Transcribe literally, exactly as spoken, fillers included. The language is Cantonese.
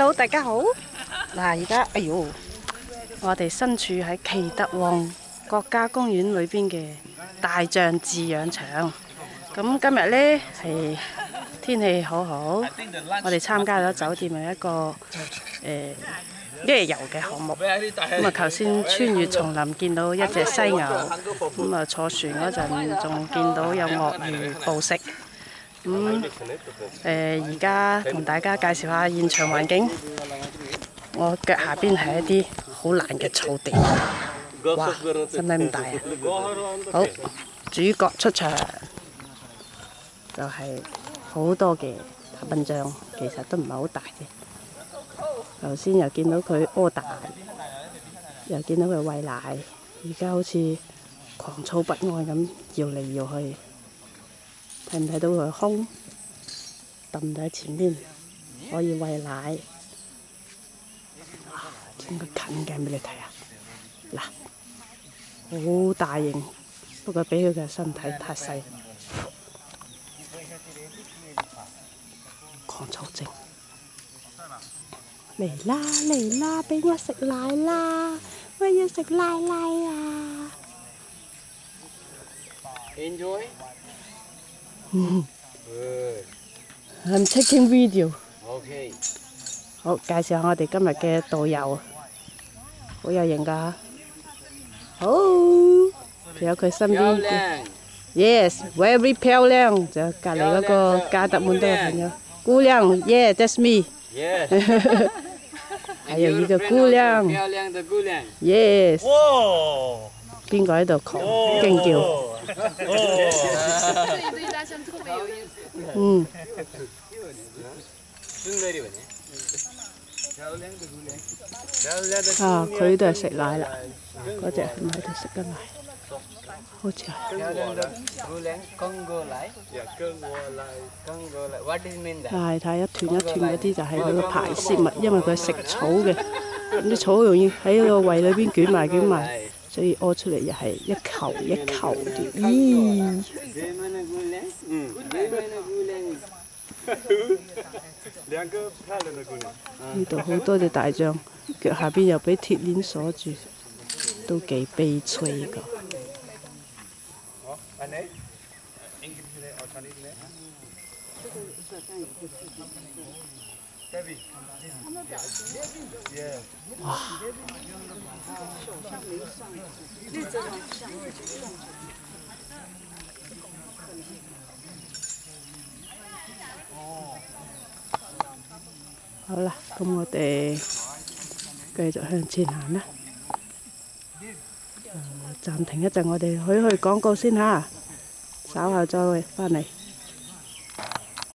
Hello， 大家好。嗱，而家哎呦，我哋身處喺奇特旺國家公園裏邊嘅大象飼養場。咁今日呢係天氣好好，我哋參加咗酒店嘅一個誒夜遊嘅項目。咁啊，頭先穿越叢林見到一隻犀牛，咁啊坐船嗰陣仲見到有鱷魚捕食。咁誒而家同大家介紹下現場環境。我腳下邊係一啲好爛嘅草地，哇！使唔使咁大啊？好，主角出場就係好多嘅大笨象，其實都唔係好大嘅。頭先又見到佢屙大，又見到佢餵奶，而家好似狂躁不安咁搖嚟搖去。睇唔睇到佢胸揼喺前邊，可以餵奶。哇！整個近鏡俾你睇啊！嗱，好大型，不過俾佢嘅身體太細。狂躁症，嚟啦嚟啦，俾我食奶啦！我要食奶奶啊 ！Enjoy。 嗯。I'm taking video。 OK。 好，介紹下我哋今日嘅導遊，好有型㗎。好，仲有佢身邊嘅 ，Yes，very 漂亮。仲有隔離嗰個加德滿多嘅朋友，姑娘 ，Yeah，that's me。Yes。還有一個姑娘。 漂亮的姑娘。 Yes。哇！邊個喺度狂驚叫？ 这一对大象特别有意思。 嗯。啊！佢都係食奶啦，嗰隻係咪喺度食緊奶？好似係。係睇一團一團嗰啲就係佢嘅排泄物，因為佢食草嘅，咁啲草容易喺個胃裏邊捲埋捲埋，所以屙出嚟又係一球一球嘅。咦！呢度好多隻大象，腳下邊又俾鐵鏈鎖住，都幾悲催㗎。哇！好啦，咁我哋繼續向前行啦。誒，暫停一陣，我哋去去廣告先嚇，稍後再返嚟。